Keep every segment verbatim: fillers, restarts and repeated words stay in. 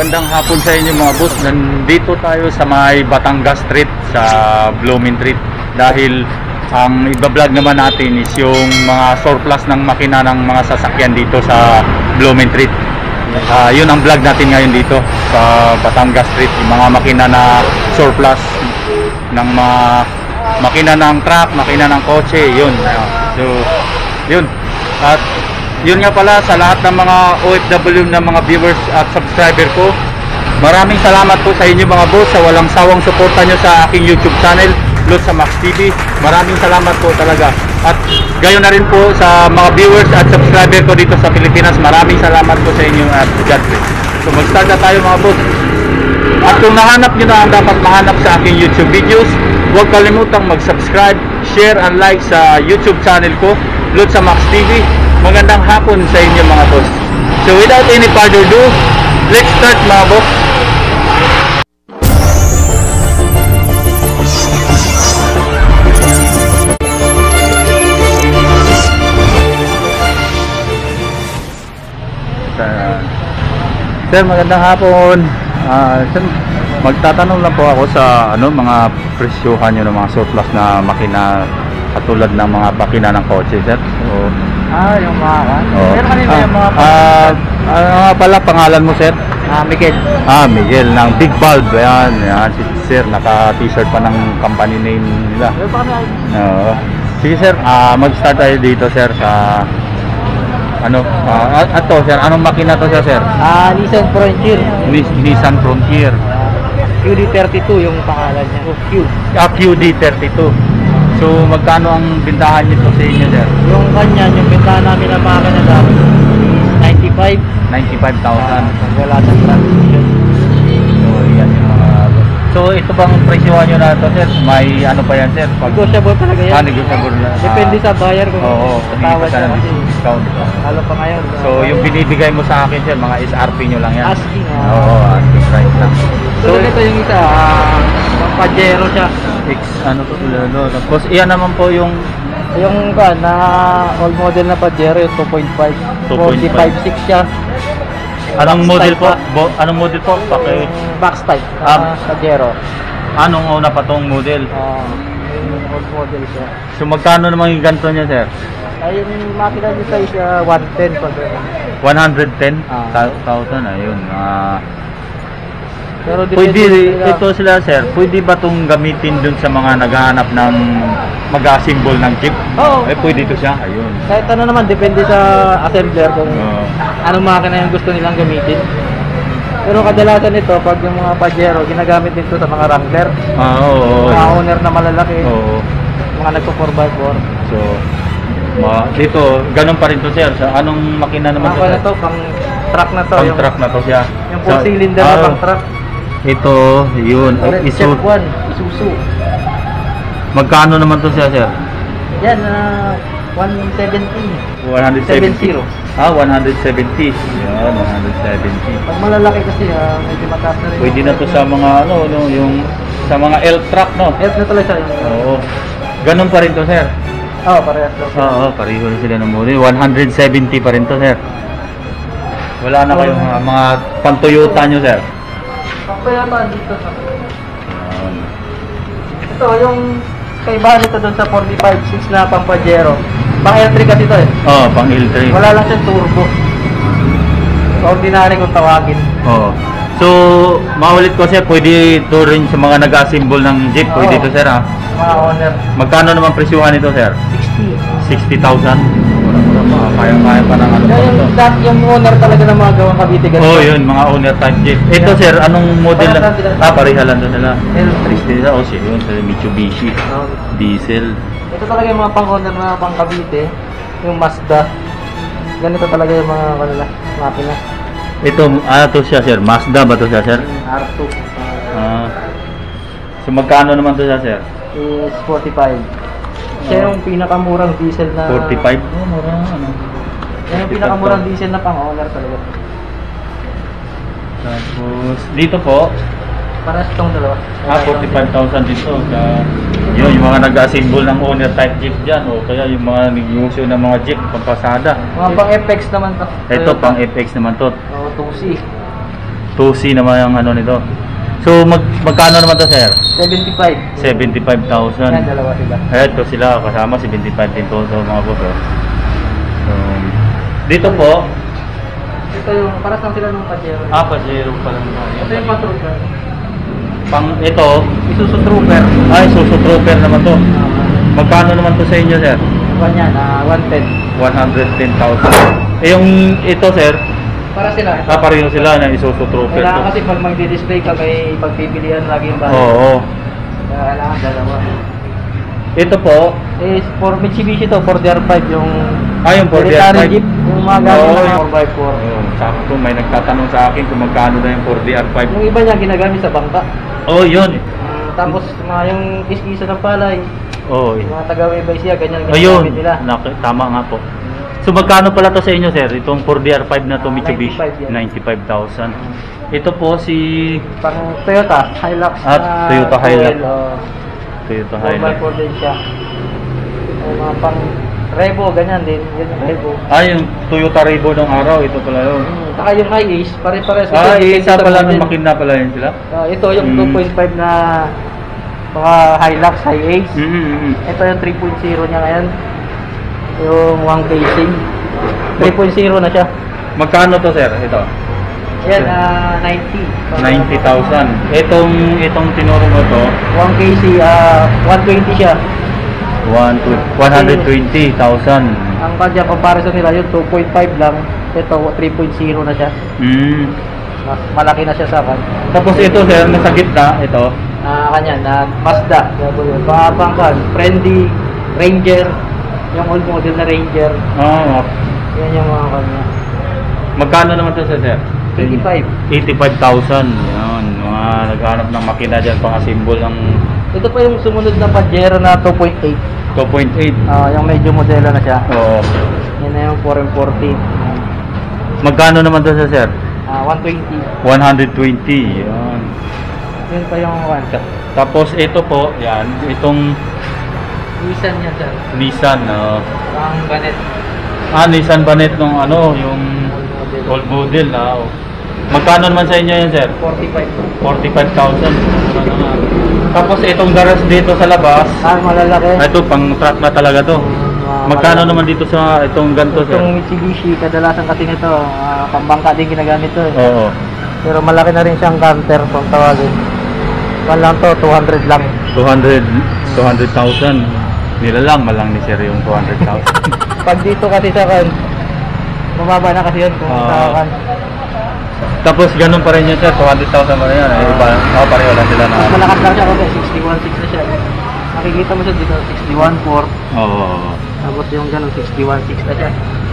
Magandang hapon sa inyo mga boss. Nandito tayo sa may Batangas Street sa Blooming Street dahil ang iba-vlog naman natin is yung mga surplus ng makina ng mga sasakyan dito sa Blooming Street. Uh, yun ang vlog natin ngayon dito sa Batangas Street, yung mga makina na surplus ng mga makina ng truck, makina ng kotse, yun. So, yun. At yun nga pala sa lahat ng mga O F W na mga viewers at subscriber ko, maraming salamat po sa inyo mga boss sa walang sawang suporta nyo sa aking YouTube channel, Lods sa Max T V. Maraming salamat po talaga. At gayon na rin po sa mga viewers at subscriber ko dito sa Pilipinas, maraming salamat po sa inyo at God bless. So mag-start na tayo mga boss. At kung nahanap nyo na ang dapat mahanap sa aking YouTube videos, huwag kalimutang mag-subscribe, share and like sa YouTube channel ko, Lods sa Max T V. Magandang hapon sa inyo mga boss. So without any further ado, let's start mga boss. Sir, magandang hapon. Uh, sir, magtatanong lang po ako sa ano mga presyohan nyo ng mga surplus na makina katulad ng mga makina ng kotse, sir. So, Ah, yung mga kan? oh. Pero kanina ah, yung mga ah, ano nga pala pangalan mo, sir? Ah, Miguel. Ah, Miguel ng Big Bulb. Ayan, yan si sir, naka-t-shirt pa ng company name nila. Pero paano? Oo. Sige sir, ah, mag-start tayo dito sir sa ano, ah, ato sir, anong makina to siya, sir? Ah, Nissan Frontier. Nis- Nissan Frontier. Q D thirty-two yung pangalan niya. Oh, Q. Ah, Q D thirty-two. So, magkano ang bintahan nito sa inyo, sir? Yung kanya, yung bentahan namin na makina namin is ninety-five. ninety-five thousand. Ah, wala sa transmission. So, yan yung mga... So, ito bang presyohan nyo na ito, sir? May ano pa yan, sir? Pag... Negotiable talaga yan. Ah, negotiable na. Depende sa buyer kung Oo, tatawad sa siya kasi. discount. Lalo pa ngayon. So, yung binibigay mo sa akin, sir, mga S R P nyo lang yan? Asking. Ah. Oo, asking price lang. So, ito yung isa, ah, Pajero siya. X, ano to, lalo. Tapos, iyan naman po yung... Yung kan na old model na Pajero, yung two point five. two point five. forty-five six siya. Anong Box model type po? pa. Bo, anong model po? Paki... Box type. Ah. Ah, Pajero. Anong una pa tong model? Ah, yung old model siya. So, magkano naman yung ganito niya, sir? Ay, yung makina nito ay siya one ten pag one hundred ten Ah. thousand, ayun. Ah, pero pwede, sila- ito sila, sir, pwede ba itong gamitin dun sa mga naghahanap ng mag-assemble ng jeep? Oo. Eh, pwede ito siya, ayun. Kahit ano naman, depende sa assembler kung Oo. anong makina yung gusto nilang gamitin. Pero kadalasan nito, pag yung mga Pajero, ginagamit nito sa mga Wrangler. Ah, oo, oo. Mga owner na malalaki. Oo. Mga nagpo four by four. So, ma dito, ganun pa rin to, sir. Sa anong makina naman Mga to, na sir? to, pang truck na to. Pang yung, truck na to siya. Yung full Sa- cylinder na ah, pang truck. Ito, yun. Red Isu Chef one, Isuzu. Magkano naman to siya, sir? Yan, uh, one seventy. one seventy. seventy. Ah, one seventy. Yan, one seventy. Pag malalaki kasi, uh, medyo mataas na rin. Pwede na to sa mga ano, no, yung sa mga elf truck, no? Help na talaga siya. Oo. Ganun pa rin to, sir. Oo, oh, parehas lang. Oo, pareho rin sila ng model. one seventy pa rin to, sir. Wala na kayong mga, mga pang-Toyota nyo, sir. Kaya ba dito sa... Yan. Ito, yung kaibahan nito doon sa forty-five six na pang Pajero. Pang L three kasi ito eh. Oo, pang L three. Wala lang siyang turbo. Ordinary kung tawagin. Oo. So, maulit ko, sir, pwede ito rin sa mga nag-assemble ng jeep. Pwede Oo. ito, sir, ha? Mga owner. Magkano naman presyuhan nito, sir? sixty. sixty thousand. Kaya-kaya pa ng ano pa Kaya ito. yung, that, yung owner talaga ng mga gawang Cavite ganito. Oh, yun, mga owner type jeep. Ito, sir, anong model Pareha lang? lang sila. Ah, pareha lang doon nila. L three. Sila, oh, siya yun, sa Mitsubishi. Um, Diesel. ito talaga yung mga pang-owner na pang Cavite. Yung Mazda. Ganito talaga yung mga kanila. Makina. Ito, ano to siya, sir? Mazda ba to siya, sir? R two. Ah. So, magkano naman to siya, sir? Is forty-five. Siya yung pinakamurang diesel na... forty-five? Oh, mura, ano. Yan yung pinakamurang diesel na pang-owner talaga. Tapos, dito po, Para sa itong dalawa. ah, forty-five thousand dito. Sa, yun, yung mga nag-assemble ng owner type jeep dyan, o kaya yung mga negosyo ng mga jeep, pampasada. Mga pang F X naman to. Ito, pang F X naman to. O, two C. two C naman ang ano nito. So mag magkano naman to, sir? seventy-five. seventy-five thousand. Yan, dalawa sila. Ito sila kasama seventy-five din to, so mga boss. Oh. So, dito po, Ito yung, paras lang sila ng Pajero. ah, Pajero pa lang. Ito yung Patrooper. Pang ito, Isuzu Trooper. ay Isuzu Trooper naman to. Magkano naman to sa inyo, sir? Kuan yan, ah, one ten. one hundred ten thousand. Eh yung ito, sir, Para sila. ah, pareho sila na Isuzu Trooper Kailangan to. kasi pag magdi-display ka, may pagpipilian lagi yung bahay. Oo. Kaya kailangan dalawa. Ito po, Eh, for Mitsubishi to, four D R five yung ah, yung four D R military five. jeep, yung mga gamit Oo, na yung- four by four. Ayun, sakto may nagtatanong sa akin kung magkano na yung four D R five. Yung iba niya ginagamit sa bangka. Oh, yun. Mm, tapos mga yung kis-kisa ng palay, Oh, yung mga taga-Nueva Ecija, ganyan ayun. ginagamit nila. Nak- tama nga po. So magkano pala to sa inyo, sir? Itong four D R five na to Ah, Mitsubishi, ninety-five yan. ninety-five thousand. Ito po si Pang Toyota, Hilux Ah, na Toyota Hilux. fuel, oh, Toyota four by Hilux. four din siya. Yung mga pang Revo, ganyan din. Yan yung Revo. Ah, yung Toyota Revo ng araw, ito pala yun. Hmm, saka yung Hi-Ace, pare-pares. Ah, Ito, isa depende sa pala ng model. makina pala yun sila. Ah, ito yung Mm. two point five na mga Hilux, Hi-Ace. Mm-hmm. Ito yung three point oh niya ngayon. Yung one casing. three point oh na siya. Magkano to, sir? Ito. Ayan, ah, ninety. ninety thousand. Itong itong tinuro mo to, one K C, ah, one twenty siya. one hundred twenty thousand. Ang kanya comparison nila yung two point five lang. Ito three point oh na siya. Mm. Mas malaki na siya sa kan. Tapos ito, sir, nasa gitna, ito. Ah, kanya na Mazda. W. Mga pangkan, Friendly, Ranger, yung old model na Ranger. Oh, Yan yung mga kanya. magkano naman to, sir? eighty-five. eighty-five thousand. Yan, mga naghanap ng makina dyan, pang symbol ng Ito pa yung sumunod na Pajero na two point eight. two point eight. Ah, yung medyo modelo na siya. Oo. Yan na yung four forty. Magkano naman to, sir? Ah, one twenty. one hundred twenty. Yan. Yun pa yung one. Tapos ito po, yan, itong Nissan yan sir. Nissan. Uh, Ang banet. ah, Nissan Banet nung ano, yung old model na. oh. Magkano naman sa inyo yan, sir? forty-five. forty-five thousand. Ano nga. Tapos itong garage dito sa labas, Ah, malalaki. ah, ito pang truck na talaga to. Ah, Magkano malalaki. naman dito sa itong ganito, sir? Itong Mitsubishi, kadalasan kasi nito, ah, pambangka din ginagamit to eh. Oo. Pero malaki na rin siyang canter kung tawagin. Kan lang to, two hundred lang. two hundred, two hundred thousand. Nila lang, malang ni sir yung two hundred thousand. Pag dito kasi sa kan, bumaba na kasi yun kung Ah. sa kan. Tapos ganun pa rin yun, sir, two hundred thousand pa rin yan. Eh, iba, oh, pareho lang sila na. Mas malakas lang siya kasi sixty-one six na siya. Makikita mo siya dito, sixty-one four. Oo. Tapos yung ganun, sixty-one six na siya.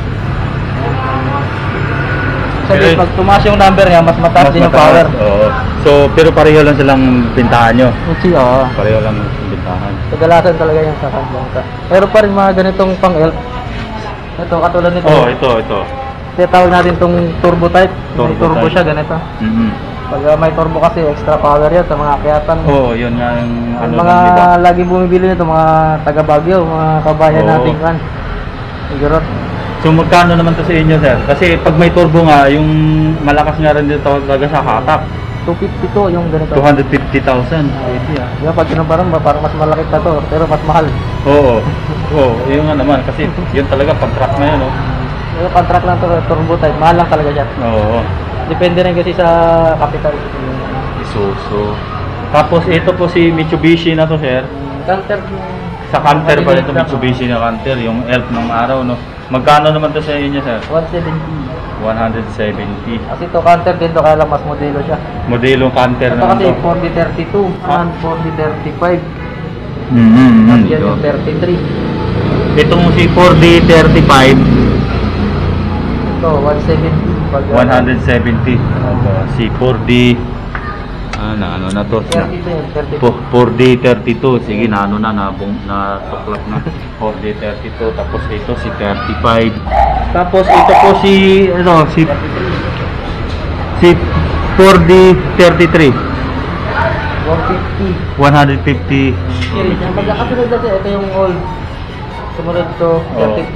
Sabi, Pero- pag tumaas yung number niya, mas mataas Mas din yung mataas, power. Oo. So, pero pareho lang silang bintahan nyo. Kasi, oo. Pareho lang yung bintahan. Kadalasan talaga yung sa bangka. Pero pa rin mga ganitong pang-elf. Ito, katulad nito. Oh, ito, ito. Tinatawag natin itong turbo type. Turbo may turbo type. siya, ganito. Mm-hmm. Pag uh, may turbo kasi, extra power yan sa mga akyatan. Oo, oh, yun nga yung ano Ang mga lang, di ba? laging bumibili nito, mga taga Baguio, mga kabayan Oo. natin kan. Siguro. So, magkano naman to sa inyo, sir? Kasi pag may turbo nga, yung malakas nga rin dito talaga sa hatak. two fifty to yung ganito. two hundred fifty thousand. Pwede ah. Yung pag kinumparan ba, parang mas malaki pa to, pero mas mahal. Oo. Oo, yun nga naman. Kasi yun talaga, pag-truck na yun, oh. Yung contract lang to, turbo type, mahal lang talaga siya. Oo. Depende rin kasi sa capital. Isuzu. Tapos ito po si Mitsubishi na to, sir. Canter. Sa Canter pa ito, Mitsubishi na Canter, yung Elf ng araw, no? Magkano naman to sa inyo, sir? one seventy. one seventy. Kasi to Canter din to, kaya lang mas modelo siya. Modelong Canter Ito naman kasi to. four D thirty-two, Ah. and four D thirty-five. Mm-hmm. Yan yung thirty-three. Itong si four D thirty-five, Ito, one seventy. Pag, uh, one seventy. Ito, si four D, ah, na ano na to? thirty-two yun, thirty-two. Po- four D thirty-two. Sige, na ano na, na, na tuklap na. four D thirty-two. Tapos ito si thirty-five. Tapos ito po si, ano, si, si four D thirty-three. one fifty. one fifty. Series. Ang magkakasunod kasi, ito yung old. Sumunod to, thirty-two.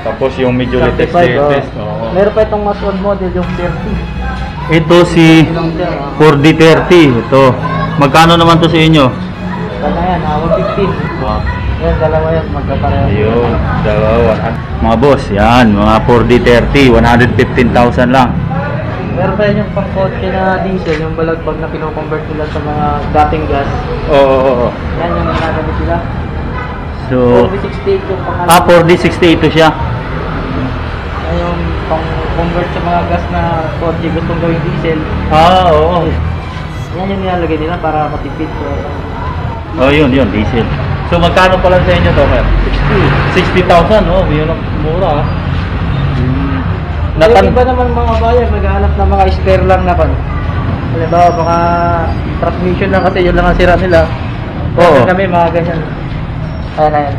Tapos yung medyo latest thirty-five, oh. latest. Oo. Meron pa itong mas old model, yung thirty. Ito si Ilang sir, oh. four D thirty. Ito. Magkano naman to sa inyo? Kaya yan, ah, one fifteen. Ah. Yan, dalawa yan, magkapareho. Ayun, dalawa. Mga boss, yan, mga four D thirty, one hundred fifteen thousand lang. Meron pa yan yung pang-kotse na diesel, yung balagbag na kino-convert nila sa mga dating gas. Oo, oo, oo. Yan yung ginagamit sila. So, four D sixty-eight yung pang- ah, four D sixty-eight to siya. Yan yung pang-convert sa mga gas na kotse gustong gawing diesel. Ah, oo. Yan yung nilalagay nila para matipid. So, Oh, yun, yun, diesel. So, magkano pala sa inyo to, sir? sixty. sixty thousand, oh, yun ang mura, ah. Hmm. Yung Natan iba naman mga buyer, naghahanap ng mga spare lang na pan. Halimbawa, baka transmission lang kasi yun lang ang sira nila. Oo. Meron kami mga ganyan. Ayan, ayan.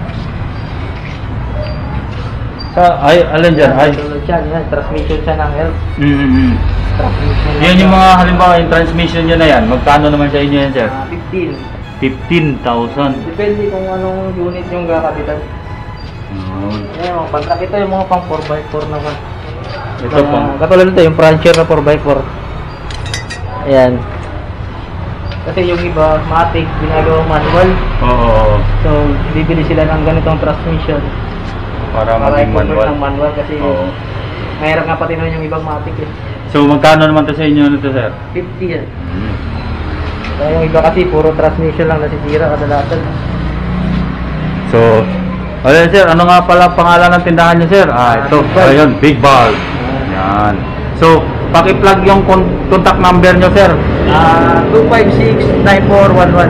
Sa, ay, alin dyan? Ay. Tulad yan, yan. Transmission siya ng help. Mm-hmm. Transmission lang Yan yung siya. mga, halimbawa, yung transmission nyo na yan. Magkano naman sa inyo yan, sir? Ah, fifteen. fifteen thousand. Depende kung anong unit yung kakabitan. Yun. Ayan, mga pag ito yung mga pang four by four naman. Ito Mga- pang, Katulad nito, yung Prancher na four by four. Ayan. Kasi yung iba, matic, ginagawang manual. oo, So, bibili sila ng ganitong transmission. para Para maging i-convert manual. ng manual kasi Oo. mahirap nga pati nun yung ibang matic eh. So, magkano naman to sa inyo nito, sir? fifty yan. Hmm. Kaya yung iba kasi puro transmission lang nasisira kadalasan. So, ayun, sir, ano nga pala pangalan ng tindahan niyo, sir? Ah, Ah, ito, Big Bulb. ayun, Big Bulb. Yan. So, paki-plug yung con- contact number niyo, sir. Ah, two five six, nine four one one.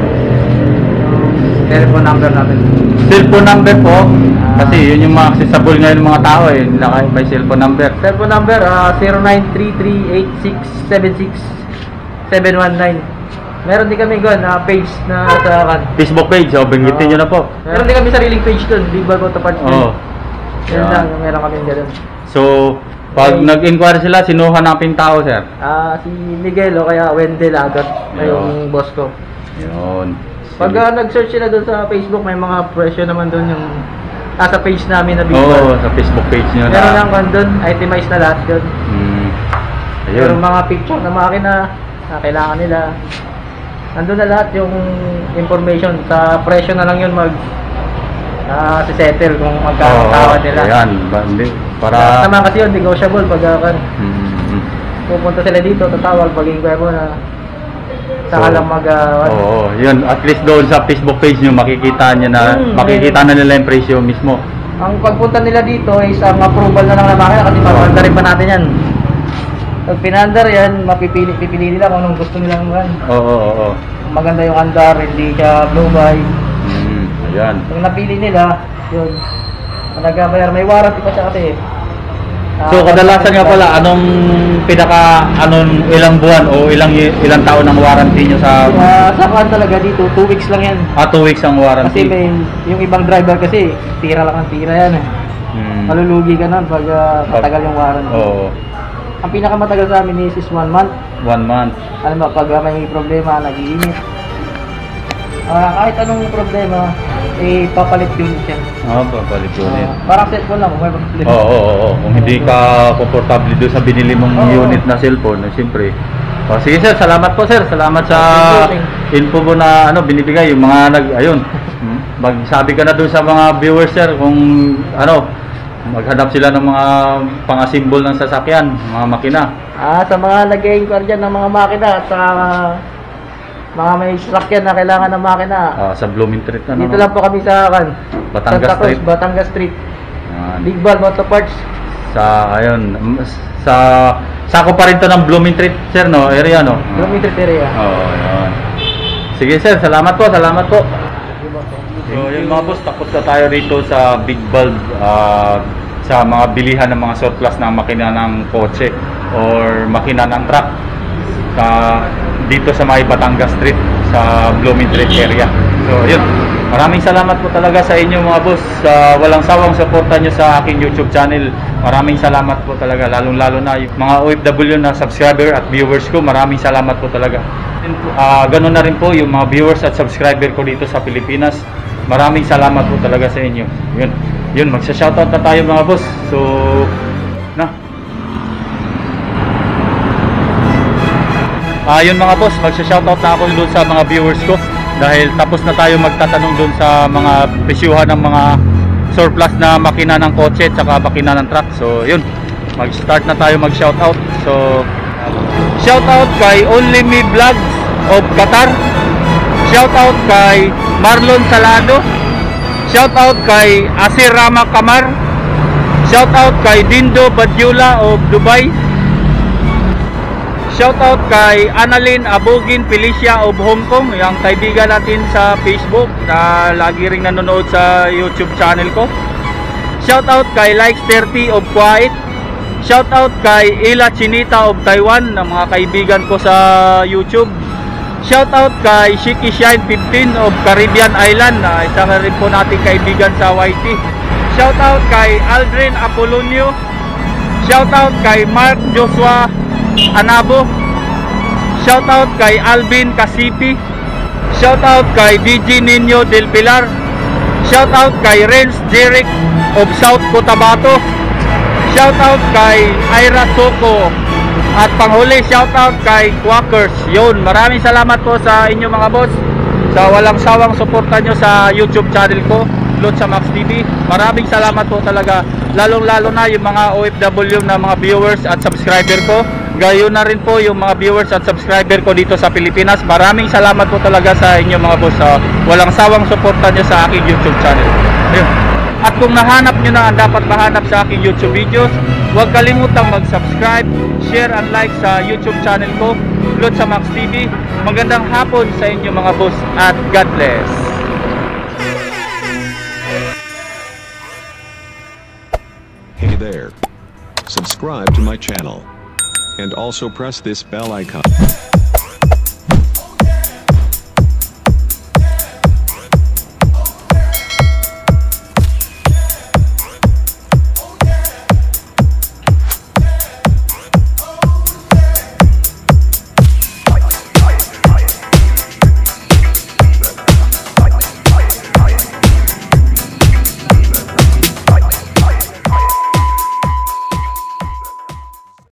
Yung telephone number natin. Cellphone number po, Ah. kasi yun yung mga accessible ngayon ng mga tao eh, naka may cellphone number. Cellphone number ah zero nine three three eight six seven six seven one nine. Meron din kami gun na page na sa kan. Facebook page, oh, banggitin niyo na po. Meron din kami sariling page doon, Big Bulb Auto Parts. Oo. Yan Yan. lang, meron kami ganun. So, pag Okay. nag-inquire sila, sino hanapin tao, sir? Ah, si Miguel o kaya Wendell Agat, Ayun. yung boss ko. Yun. Pag ah, nag-search sila doon sa Facebook, may mga presyo naman doon yung ah, sa page namin na Big Oo, Bulb. sa Facebook page niyo Meron na. lang kan doon, itemized na lahat doon. Hmm. Ayun. Meron mga picture na makina na kailangan nila. Nandun na lahat yung information. Sa presyo na lang yun mag ah, si-settle kung magkano Oo, tawad nila. Ayan, ba- hindi, Para para... naman kasi yun, negotiable pag ah, Hmm. pupunta sila dito, tatawag pag inquire mo na saka So, lang mag ah, Oo, yun. At least doon sa Facebook page nyo, makikita nyo na, Hmm, makikita na nila yung presyo mismo. ang pagpunta nila dito is ang approval na lang ng makina kasi papandarin pa natin yan. Pag pinandar yan, mapipili pipili nila kung anong gusto nilang run. Oo, oo, oo. Kung maganda yung andar, hindi siya blue by. Hmm, ayan. Kung napili nila, yun. Kung nagbabayar, may warranty pa siya kasi. Ah, So, kadalasan nga pala, anong pinaka, anong ilang buwan o ilang ilang taon ang warranty nyo sa... Ah, sa kan talaga dito, two weeks lang yan. Ah, two weeks ang Kasi warranty. may, yung ibang driver kasi, tira lang ang tira yan eh. Hmm. Malulugi ka nun pag ah, matagal yung warranty. Oo, Ang pinakamatagal sa amin is, is one month. one month. Alam mo, pag ah, may problema, nag-iinit. Ah, kahit anong problema, eh, papalit unit yan. Ah, babalik ko ulit. Ah, parang cellphone lang, kung may problema. Oo, oo, oo. Kung hindi ka komportable doon sa binili mong Oo. unit na cellphone, eh, siyempre. Oh, sige sir, salamat po sir. Salamat sa Thank info mo na ano binibigay yung mga nag ayun. Hmm, Magsabi ka na doon sa mga viewers sir kung ano maghanap sila ng mga pang-assemble ng sasakyan, mga makina. Ah, sa mga nag-inquire dyan ng mga makina at sa mga may sasakyan na kailangan ng makina, Ah, sa Blooming Street na dito lang po kami sa kan, Batangas Santa Cruz, Street. Batangas Street. Yan. Big Bulb Auto Parts. Sa ayun, mm, sa sako pa rin to ng Blooming Street sir no, area no. Blooming Street area. Oo, yun. Sige sir, salamat po, salamat po. So yun mga boss, tapos na tayo rito sa Big Bulb ah, sa mga bilihan ng mga surplus na makina ng kotse or makina ng truck sa dito sa may Batangas Street sa Blooming Street area. So yun, maraming salamat po talaga sa inyo mga boss sa walang sawang suporta nyo sa aking YouTube channel. Maraming salamat po talaga, lalong lalo na yung mga O F W na subscriber at viewers ko. Maraming salamat po talaga. Uh, ganun na rin po yung mga viewers at subscriber ko dito sa Pilipinas. Maraming salamat po talaga sa inyo. Yun. yun, magsha-shoutout na tayo mga boss. So, na. Ah, yun mga boss, magsha-shoutout na ako doon sa mga viewers ko dahil tapos na tayo magtatanong doon sa mga presyuhan ng mga surplus na makina ng kotse at saka makina ng truck. So, yun, mag-start na tayo mag-shoutout. So, shoutout kay Only Me Vlogs of Qatar. Shoutout kay Marlon Salado. Shoutout kay Asir Rama Kamar. Shoutout kay Dindo Badjula of Dubai. Shoutout kay Annalyn Abogin Felicia of Hong Kong, yung kaibigan natin sa Facebook na lagi ring nanonood sa YouTube channel ko. Shoutout kay Likes thirty of Kuwait. Shoutout kay Ila Chinita of Taiwan, na mga kaibigan ko sa YouTube. Shoutout kay Shiki Shine fifteen of Caribbean Island, na isa rin po nating kaibigan sa Y T. Shoutout kay Aldrin Apolonio. Shoutout kay Mark Joshua Anabo. Shoutout kay Alvin Casipi. Shoutout kay D J Nino Del Pilar. Shoutout kay Renz Jeric of South Cotabato. Shoutout kay Ira Soko. At panghuli, shoutout kay Quackers. Yun, maraming salamat po sa inyo mga boss sa walang sawang suporta nyo sa YouTube channel ko, Lotsa Max T V. Maraming salamat po talaga, lalong lalo na yung mga O F W na mga viewers at subscriber ko. Gayon na rin po yung mga viewers at subscriber ko dito sa Pilipinas. Maraming salamat po talaga sa inyo mga boss sa walang sawang suporta nyo sa aking YouTube channel. Ayun. At kung nahanap nyo na ang dapat mahanap sa aking YouTube videos, huwag kalimutang mag-subscribe, share and like sa YouTube channel ko, Lotsa Max T V. Magandang hapon sa inyo mga boss at God bless. Hey there. Subscribe to my channel. And also press this bell icon.